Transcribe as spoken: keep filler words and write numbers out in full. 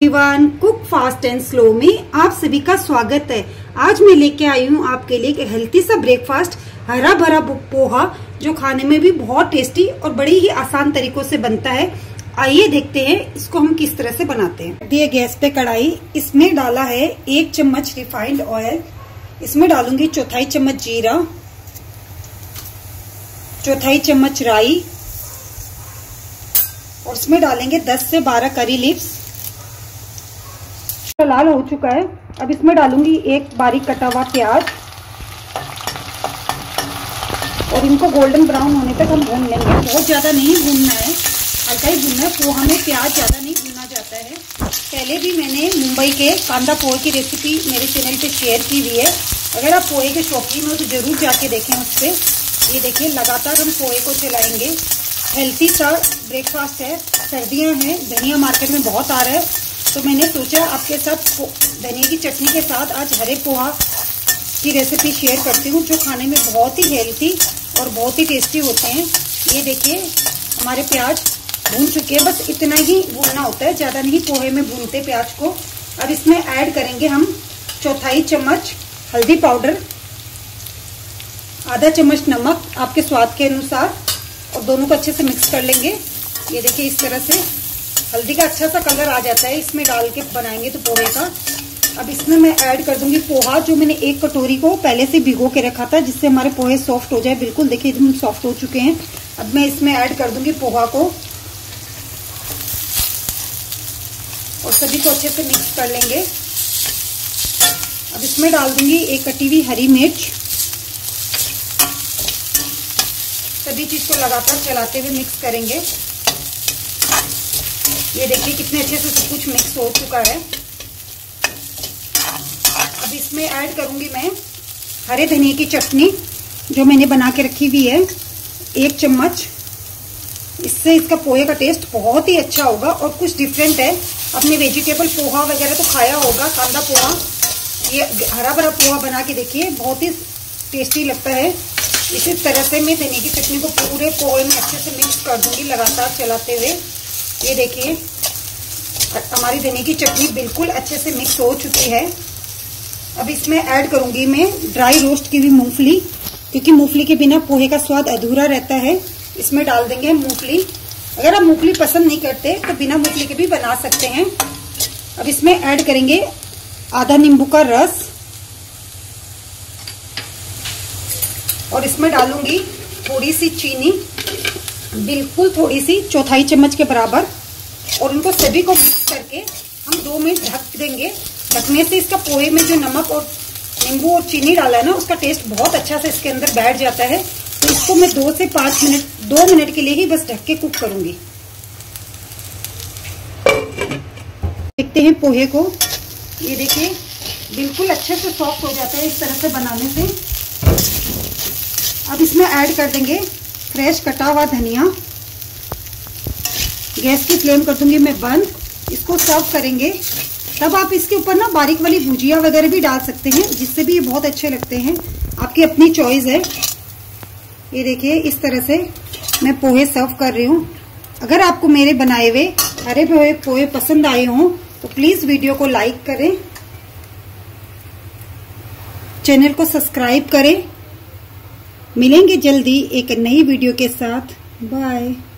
Everyone, cook fast and slow में आप सभी का स्वागत है। आज मैं लेके आई हूँ आपके लिए एक हेल्थी सा ब्रेकफास्ट, हरा भरा पोहा, जो खाने में भी बहुत टेस्टी और बड़ी ही आसान तरीकों से बनता है। आइए देखते हैं इसको हम किस तरह से बनाते हैं। दिए गैस पे कढ़ाई, इसमें डाला है एक चम्मच रिफाइंड ऑयल। इसमें डालूंगी चौथाई चम्मच जीरा, चौथाई चम्मच राई और इसमें डालेंगे दस से बारह करी लीव्स। लाल हो चुका है, अब इसमें डालूंगी एक बारीक कटा हुआ प्याज और इनको गोल्डन ब्राउन होने तक हम भून लेंगे। बहुत ज्यादा नहीं भूनना है, हल्का ही भूनना है। पोहा में प्याज ज्यादा नहीं भूना जाता है। पहले भी मैंने मुंबई के कांदा पोहे की रेसिपी मेरे चैनल पे शेयर की हुई है। अगर आप पोहे के शौकीन हो तो जरूर जाके देखें उस पर। ये देखिए, लगातार हम पोहे को चलाएंगे। हेल्थी सा ब्रेकफास्ट है, सर्दियां हैं, धनिया मार्केट में बहुत आ रहा है, तो मैंने सोचा आपके साथ धनिया की चटनी के साथ आज हरे पोहा की रेसिपी शेयर करती हूँ, जो खाने में बहुत ही हेल्थी और बहुत ही टेस्टी होते हैं। ये देखिए, हमारे प्याज भून चुके हैं, बस इतना ही भूनना होता है, ज़्यादा नहीं पोहे में भूनते प्याज को। अब इसमें ऐड करेंगे हम चौथाई चम्मच हल्दी पाउडर, आधा चम्मच नमक आपके स्वाद के अनुसार, और दोनों को अच्छे से मिक्स कर लेंगे। ये देखिए, इस तरह से हल्दी का अच्छा सा कलर आ जाता है इसमें डाल के बनाएंगे तो पोहे का। अब इसमें मैं ऐड कर दूंगी पोहा, जो मैंने एक कटोरी को पहले से भिगो के रखा था, जिससे हमारे पोहे सॉफ्ट हो जाए। बिल्कुल देखिए, एकदम सॉफ्ट हो चुके हैं। अब मैं इसमें ऐड कर दूंगी पोहा को और सभी को अच्छे से मिक्स कर लेंगे। अब इसमें डाल दूंगी एक कटी हुई हरी मिर्च। सभी चीज को लगातार चलाते हुए मिक्स करेंगे। ये देखिए, कितने अच्छे से सब कुछ मिक्स हो चुका है। अब इसमें ऐड करूंगी मैं हरे धनिया की चटनी, जो मैंने बना के रखी हुई है, एक चम्मच। इससे इसका पोहे का टेस्ट बहुत ही अच्छा होगा और कुछ डिफरेंट है। अपने वेजिटेबल पोहा वगैरह तो खाया होगा, कांदा पोहा, ये हरा भरा पोहा बना के देखिए, बहुत ही टेस्टी लगता है। इसी तरह से मैं धनिया की चटनी को पूरे पोहे में अच्छे से मिक्स कर दूंगी, लगातार चलाते हुए। ये देखिए, हमारी धनिया की चटनी बिल्कुल अच्छे से मिक्स हो चुकी है। अब इसमें ऐड करूंगी मैं ड्राई रोस्ट की हुई मूंगफली, क्योंकि मूंगफली के बिना पोहे का स्वाद अधूरा रहता है। इसमें डाल देंगे मूंगफली। अगर आप मूंगफली पसंद नहीं करते तो बिना मूंगफली के भी बना सकते हैं। अब इसमें ऐड करेंगे आधा नींबू का रस और इसमें डालूंगी थोड़ी सी चीनी, बिल्कुल थोड़ी सी, चौथाई चम्मच के बराबर, और उनको सभी को मिक्स करके हम दो मिनट ढक देंगे। ढकने से इसका पोहे में जो नमक और नींबू और चीनी डाला है ना, उसका टेस्ट बहुत अच्छा से इसके अंदर बैठ जाता है। तो इसको मैं दो से पांच मिनट दो मिनट के लिए ही बस ढक के कुक करूंगी। देखते हैं पोहे को। ये देखिए, बिल्कुल अच्छे से सॉफ्ट हो जाता है इस तरह से बनाने से। अब इसमें ऐड कर देंगे फ्रेश कटा हुआ धनिया। गैस की फ्लेम कर दूंगी मैं बंद। इसको सर्व करेंगे, तब आप इसके ऊपर ना बारीक वाली भुजिया वगैरह भी डाल सकते हैं, जिससे भी ये बहुत अच्छे लगते हैं। आपकी अपनी चॉइस है। ये देखिए, इस तरह से मैं पोहे सर्व कर रही हूँ। अगर आपको मेरे बनाए हुए हरे पोहे पोहे पसंद आए हों तो प्लीज वीडियो को लाइक करें, चैनल को सब्सक्राइब करें। मिलेंगे जल्दी एक नई वीडियो के साथ। बाय।